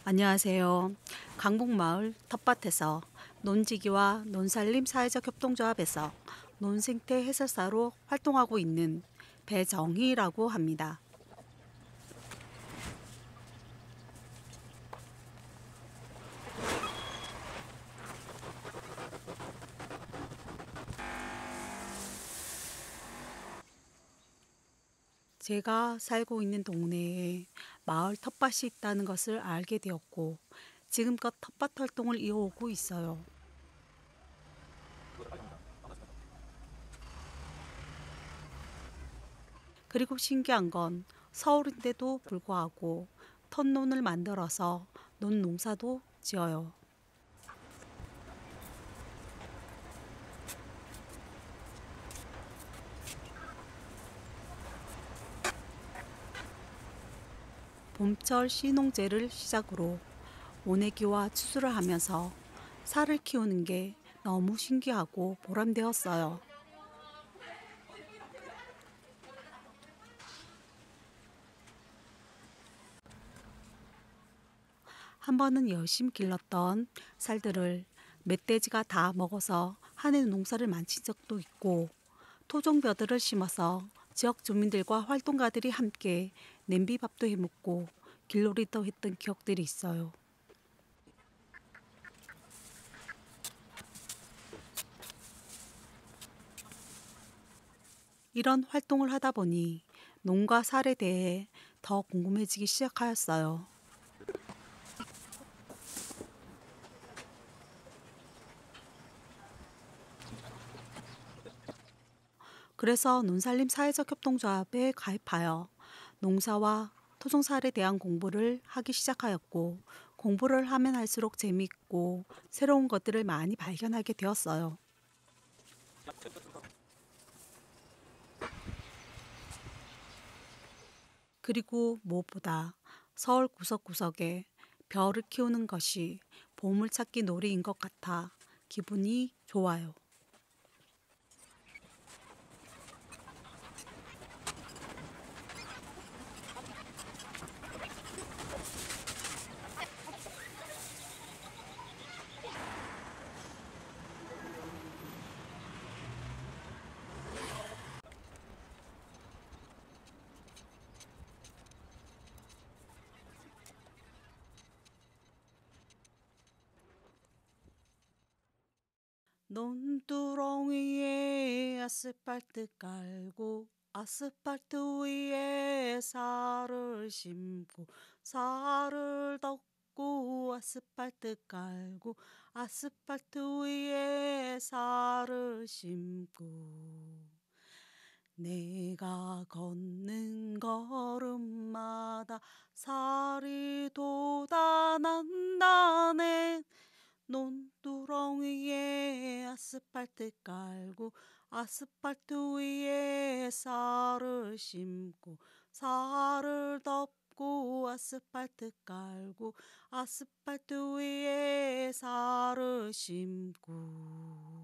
안녕하세요. 강북마을 텃밭에서 논지기와 논살림 사회적 협동조합에서 논생태 해설사로 활동하고 있는 배정희라고 합니다. 제가 살고 있는 동네에 마을 텃밭이 있다는 것을 알게 되었고 지금껏 텃밭 활동을 이어오고 있어요. 그리고 신기한 건 서울인데도 불구하고 텃논을 만들어서 논 농사도 지어요. 봄철 씨농제를 시작으로 모내기와 추수를 하면서 살을 키우는 게 너무 신기하고 보람되었어요. 한 번은 열심히 길렀던 쌀들을 멧돼지가 다 먹어서 한 해 농사를 망친 적도 있고 토종벼들을 심어서 지역 주민들과 활동가들이 함께 냄비밥도 해먹고 길놀이도 했던 기억들이 있어요. 이런 활동을 하다 보니 농과 살에 대해 더 궁금해지기 시작하였어요. 그래서 논살림 사회적 협동조합에 가입하여 농사와 토종살에 대한 공부를 하기 시작하였고 공부를 하면 할수록 재미있고 새로운 것들을 많이 발견하게 되었어요. 그리고 무엇보다 서울 구석구석에 벼를 키우는 것이 보물찾기 놀이인 것 같아 기분이 좋아요. 논두렁 위에 아스팔트 깔고 아스팔트 위에 쌀을 심고 쌀을 덮고 아스팔트 깔고 아스팔트 위에 쌀을 심고 내가 걷는 걸음마다 쌀이 돋아난다네 논두렁 위에 아스팔트 깔고 아스팔트 위에 쌀을 심고 쌀을 덮고 아스팔트 깔고 아스팔트 위에 쌀을 심고